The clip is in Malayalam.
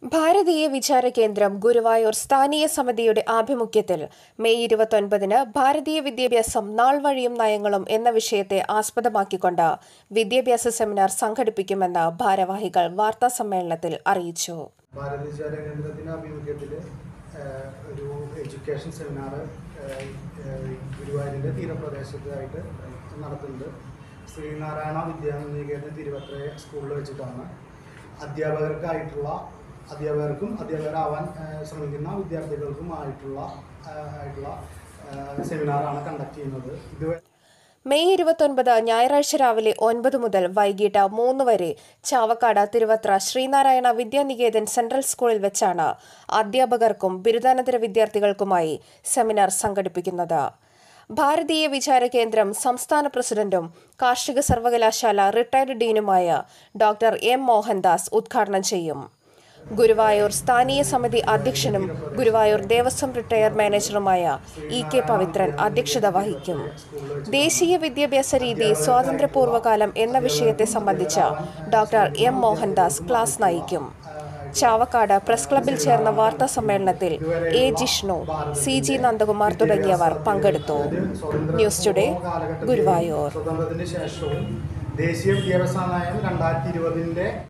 ഭാരതീയ വിചാര കേന്ദ്രം ഗുരുവായൂർ സ്ഥാനീയ സമിതിയുടെ ആഭിമുഖ്യത്തിൽ മെയ് 29-ന് ഭാരതീയ വിദ്യാഭ്യാസം നാൾ വഴിയും നയങ്ങളും എന്ന വിഷയത്തെ ആസ്പദമാക്കിക്കൊണ്ട് വിദ്യാഭ്യാസ സെമിനാർ സംഘടിപ്പിക്കുമെന്ന് ഭാരവാഹികൾ വാർത്താസമ്മേളനത്തിൽ അറിയിച്ചു. ഭാരതീയ വിചാര കേന്ദ്രത്തിന്റെ ആഭിമുഖ്യത്തിൽ ഒരു എഡ്യൂക്കേഷൻ സെമിനാർ ഗുരുവായൂരിന്റെ തീരപ്രദേശത്തായിട്ട് നടത്തുന്നുണ്ട്. ശ്രീനാരായണ വിദ്യാനികേതൻ തിരുവത്ര സ്കൂളിൽ വെച്ചിട്ടാണ് അധ്യാപകർക്കും അധ്യാപകരാവാൻ ശ്രമിക്കുന്ന വിദ്യാർത്ഥികൾക്കുമായിട്ടുള്ള സെമിനാറാണ് കണ്ടക്ട് ചെയ്യുന്നത്. മെയ് 29 ഞായറാഴ്ച രാവിലെ 9 മുതൽ വൈകിട്ട് 3 വരെ ചാവക്കാട് തിരുവത്ര ശ്രീനാരായണ വിദ്യാനികേതൻ സെൻട്രൽ സ്കൂളിൽ വെച്ചാണ് അധ്യാപകർക്കും ബിരുദാനന്തര വിദ്യാർത്ഥികൾക്കുമായി സെമിനാർ സംഘടിപ്പിക്കുന്നത്. ഭാരതീയ വിചാര കേന്ദ്രം സംസ്ഥാന പ്രസിഡന്റും കാർഷിക സർവകലാശാല റിട്ടയർഡ് ഡീനുമായ ഡോക്ടർ എം മോഹൻദാസ് ഉദ്ഘാടനം ചെയ്യും. ഗുരുവായൂർ സ്ഥാനീയ സമിതി അധ്യക്ഷനും ഗുരുവായൂർ ദേവസ്വം റിട്ടയർ മാനേജറുമായ ഇ.കെ. പവിത്രൻ അധ്യക്ഷത വഹിക്കും. ദേശീയ വിദ്യാഭ്യാസ രീതി സ്വാതന്ത്ര്യപൂർവ്വകാലം എന്ന വിഷയത്തെ സംബന്ധിച്ച് ഡോക്ടർ എം മോഹൻദാസ് ക്ലാസ് നയിക്കും. ചാവക്കാട് പ്രസ് ക്ലബിൽ ചേർന്ന വാർത്താ സമ്മേളനത്തിൽ എ. ജിഷ്ണു, സി.ജി. നന്ദകുമാർ തുടങ്ങിയവർ പങ്കെടുത്തു. News today, Guruvayur. ദേശീയ വിദ്യാഭ്യാസ നയം 2020